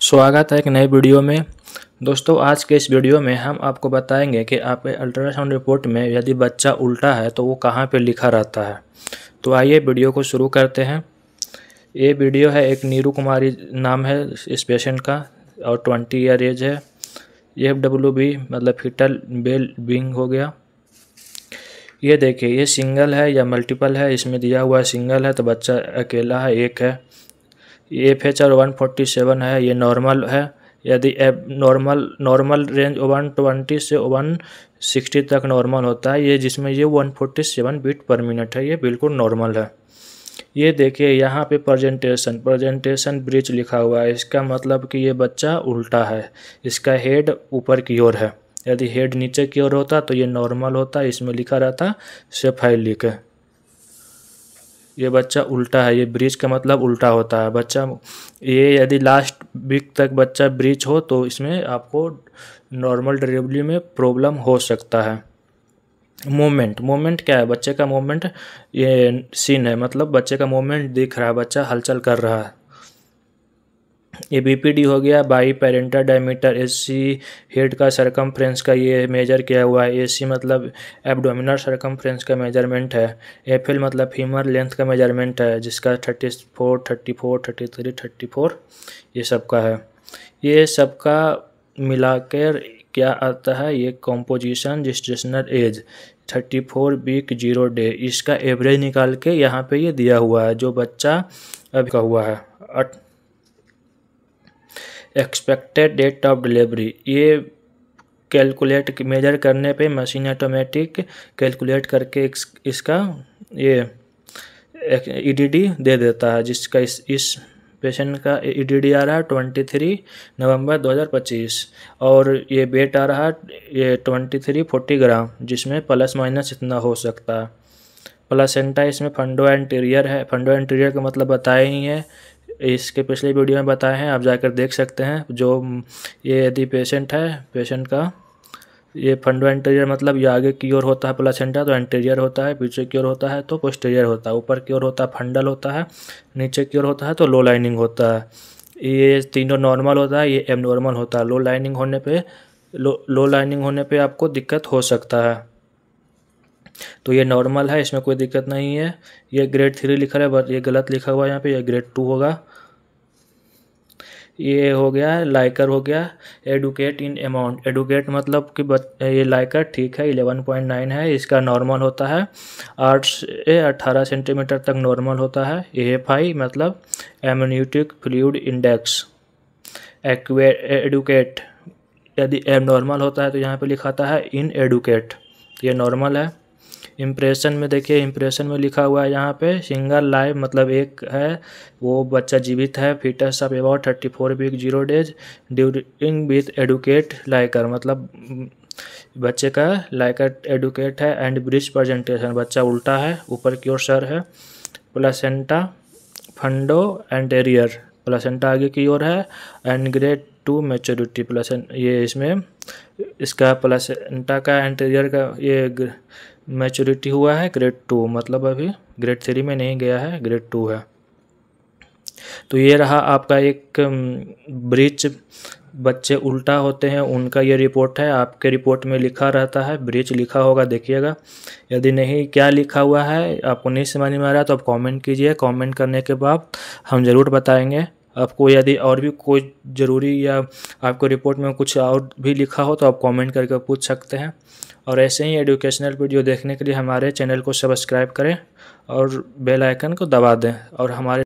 स्वागत है एक नई वीडियो में। दोस्तों, आज के इस वीडियो में हम आपको बताएंगे कि आपके अल्ट्रासाउंड रिपोर्ट में यदि बच्चा उल्टा है तो वो कहाँ पे लिखा रहता है। तो आइए वीडियो को शुरू करते हैं। ये वीडियो है, एक नीरू कुमारी नाम है इस पेशेंट का और 20 ईयर एज है। ये FWB मतलब फीटल बेल विंग हो गया। ये देखिए, ये सिंगल है या मल्टीपल है, इसमें दिया हुआ है सिंगल है तो बच्चा अकेला है, एक है। ये FH 147 है, ये नॉर्मल है। यदि एब नॉर्मल रेंज 120 से 160 तक नॉर्मल होता है, ये जिसमें ये 147 बीट पर मिनट है, ये बिल्कुल नॉर्मल है। ये देखिए यहाँ पे प्रेजेंटेशन ब्रीच लिखा हुआ है, इसका मतलब कि ये बच्चा उल्टा है। इसका हेड ऊपर की ओर है, यदि हेड नीचे की ओर होता तो ये नॉर्मल होता, इसमें लिखा रहता सेफाइलिक। ये बच्चा उल्टा है, ये ब्रीच का मतलब उल्टा होता है बच्चा। ये यदि लास्ट वीक तक बच्चा ब्रीच हो तो इसमें आपको नॉर्मल डिलीवरी में प्रॉब्लम हो सकता है। मूवमेंट क्या है, बच्चे का मूवमेंट ये सीन है, मतलब बच्चे का मूवमेंट दिख रहा है, बच्चा हलचल कर रहा है। ये BPD हो गया, biparietal diameter. AC head का सरकमफ्रेंस का ये मेजर किया हुआ है। AC मतलब एब्डोमिनल सरकमफ्रेंस का मेजरमेंट है। FL मतलब फीमर लेंथ का मेजरमेंट है, जिसका 34, 34, 33, 34 ये सब का है। ये सब का मिलाकर क्या आता है, ये composition gestational age 34 week 0 day, इसका एवरेज निकाल के यहाँ पे ये दिया हुआ है जो बच्चा अभी का हुआ है। एक्सपेक्टेड डेट ऑफ डिलीवरी, ये कैलकुलेट मेजर करने पे मशीन ऑटोमेटिक कैलकुलेट करके इसका ये EDD दे देता है, जिसका इस पेशेंट का EDD आ रहा है 23 नवंबर 2025 और ये वेट आ रहा है ये 2340 ग्राम, जिसमें प्लस माइनस इतना हो सकता है। प्लासेंटा इसमें फंडो एंटीरियर है। फंडो एंटीरियर का मतलब बताया ही है, इसके पिछले वीडियो में बताए हैं, आप जाकर देख सकते हैं। जो ये यदि पेशेंट का ये फंडो एंटीरियर मतलब ये आगे की ओर होता है प्लासेंटा तो एंटीरियर होता है, पीछे की ओर होता है तो पोस्टीरियर होता है, ऊपर की ओर होता है फंडल होता है, नीचे की ओर होता है तो लो लाइनिंग होता है। ये तीनों नॉर्मल होता है, ये एबनॉर्मल होता है। लो लाइनिंग होने पे आपको दिक्कत हो सकता है। तो ये नॉर्मल है, इसमें कोई दिक्कत नहीं है। ये ग्रेड 3 लिखा है, बट ये गलत लिखा हुआ है यहाँ पे, ये ग्रेड 2 होगा। ये हो गया लाइकर हो गया। एडुकेट इन अमाउंट, एडुकेट मतलब कि ये लाइकर ठीक है 11.9 है, इसका नॉर्मल होता है 8 से 18 सेंटीमीटर तक नॉर्मल होता है। AFI मतलब एमनियोटिक फ्लूइड इंडेक्स। एडुकेट यदि एबनॉर्मल होता है तो यहाँ पे लिखाता है इन एडुकेट, ये नॉर्मल है। इम्प्रेशन में देखिए, इम्प्रेशन में लिखा हुआ है यहाँ पे सिंगल लाइव मतलब एक है, वो बच्चा जीवित है। Foetus of about 34 week 0 days during with adequate liquor मतलब बच्चे का लाइकर एडुकेट है। एंड ब्रीच प्रेजेंटेशन, बच्चा उल्टा है, ऊपर की ओर सर है। प्लासेंटा फंडो एंटीरियर, प्लासेंटा आगे की ओर है। एंड ग्रेड 2 मैच्योरिटी ये इसमें इसका प्लासेंटा का एंटीरियर का ये मैच्योरिटी हुआ है ग्रेड 2, मतलब अभी ग्रेड 3 में नहीं गया है, ग्रेड 2 है। तो ये रहा आपका एक ब्रीच, बच्चे उल्टा होते हैं उनका ये रिपोर्ट है। आपके रिपोर्ट में लिखा रहता है ब्रीच लिखा होगा, देखिएगा। यदि नहीं क्या लिखा हुआ है आपको नहीं समझ में आ रहा है तो आप कमेंट कीजिए, कमेंट करने के बाद हम ज़रूर बताएंगे आपको। यदि और भी कोई ज़रूरी या आपको रिपोर्ट में कुछ और भी लिखा हो तो आप कमेंट करके पूछ सकते हैं। और ऐसे ही एजुकेशनल वीडियो देखने के लिए हमारे चैनल को सब्सक्राइब करें और बेल आइकन को दबा दें और हमारे